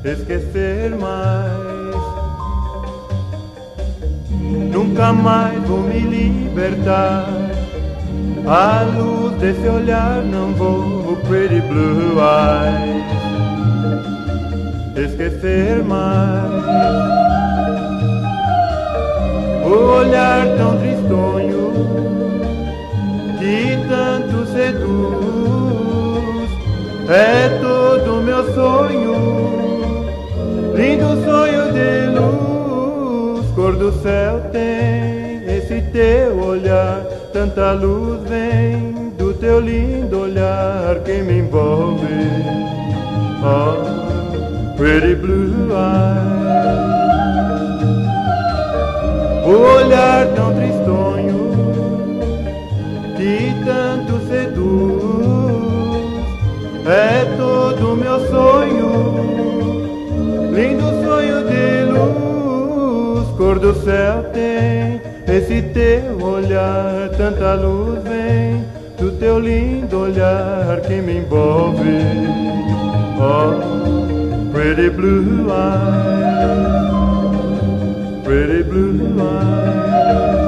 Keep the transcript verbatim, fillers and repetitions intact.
esquecer mais. Nunca mais vou me libertar. À luz desse olhar não vou, pretty blue eyes, esquecer mais. O olhar tão tristonho que tanto seduz é todo meu sonho, lindo sonho de luz. Cor do céu tem esse teu olhar, tanta luz vem do teu lindo olhar que me envolve. Oh, pretty blue eyes. O olhar tão tristonho que tanto seduz é todo meu sonho, lindo sonho de luz. Cor do céu tem esse teu olhar, tanta luz vem do teu lindo olhar que me envolve. Oh, pretty blue eyes, pretty blue eyes.